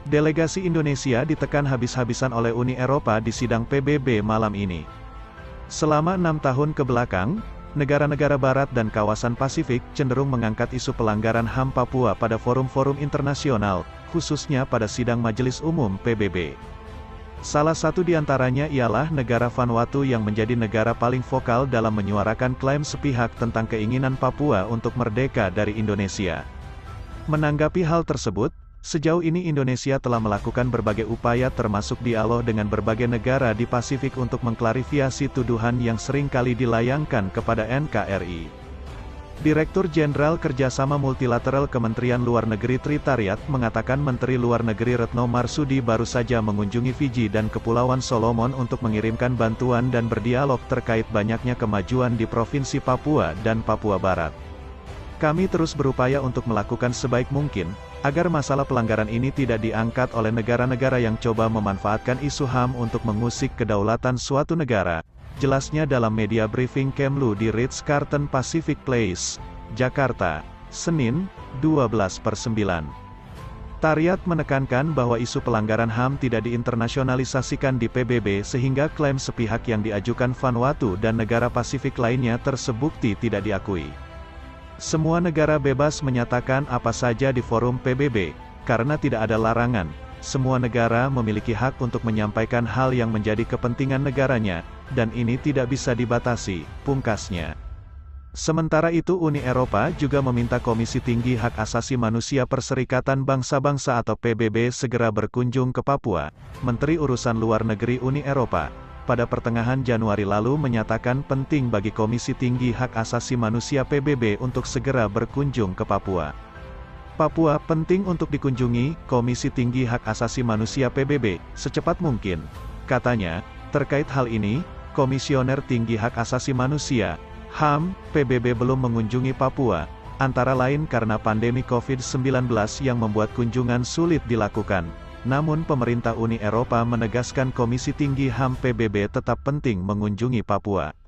Delegasi Indonesia ditekan habis-habisan oleh Uni Eropa di sidang PBB malam ini. Selama 6 tahun ke belakang, negara-negara Barat dan kawasan Pasifik cenderung mengangkat isu pelanggaran HAM Papua pada forum-forum internasional, khususnya pada sidang Majelis Umum PBB. Salah satu di antaranya ialah negara Vanuatu yang menjadi negara paling vokal dalam menyuarakan klaim sepihak tentang keinginan Papua untuk merdeka dari Indonesia. Menanggapi hal tersebut, sejauh ini Indonesia telah melakukan berbagai upaya termasuk dialog dengan berbagai negara di Pasifik untuk mengklarifikasi tuduhan yang sering kali dilayangkan kepada NKRI. Direktur Jenderal Kerjasama Multilateral Kementerian Luar Negeri Tritariat mengatakan Menteri Luar Negeri Retno Marsudi baru saja mengunjungi Fiji dan Kepulauan Solomon untuk mengirimkan bantuan dan berdialog terkait banyaknya kemajuan di Provinsi Papua dan Papua Barat. Kami terus berupaya untuk melakukan sebaik mungkin, agar masalah pelanggaran ini tidak diangkat oleh negara-negara yang coba memanfaatkan isu HAM untuk mengusik kedaulatan suatu negara, jelasnya dalam media briefing Kemlu di Ritz-Carlton Pacific Place, Jakarta, Senin, 12/9. Tariat menekankan bahwa isu pelanggaran HAM tidak diinternasionalisasikan di PBB sehingga klaim sepihak yang diajukan Vanuatu dan negara Pasifik lainnya terbukti tidak diakui. Semua negara bebas menyatakan apa saja di forum PBB, karena tidak ada larangan. Semua negara memiliki hak untuk menyampaikan hal yang menjadi kepentingan negaranya, dan ini tidak bisa dibatasi, pungkasnya. Sementara itu Uni Eropa juga meminta Komisi Tinggi Hak Asasi Manusia Perserikatan Bangsa-Bangsa atau PBB segera berkunjung ke Papua. Menteri Urusan Luar Negeri Uni Eropa pada pertengahan Januari lalu menyatakan penting bagi Komisi Tinggi Hak Asasi Manusia PBB untuk segera berkunjung ke Papua. Papua penting untuk dikunjungi, Komisi Tinggi Hak Asasi Manusia PBB, secepat mungkin. Katanya, terkait hal ini, Komisioner Tinggi Hak Asasi Manusia, HAM, PBB belum mengunjungi Papua, antara lain karena pandemi COVID-19 yang membuat kunjungan sulit dilakukan. Namun pemerintah Uni Eropa menegaskan Komisi Tinggi HAM PBB tetap penting mengunjungi Papua.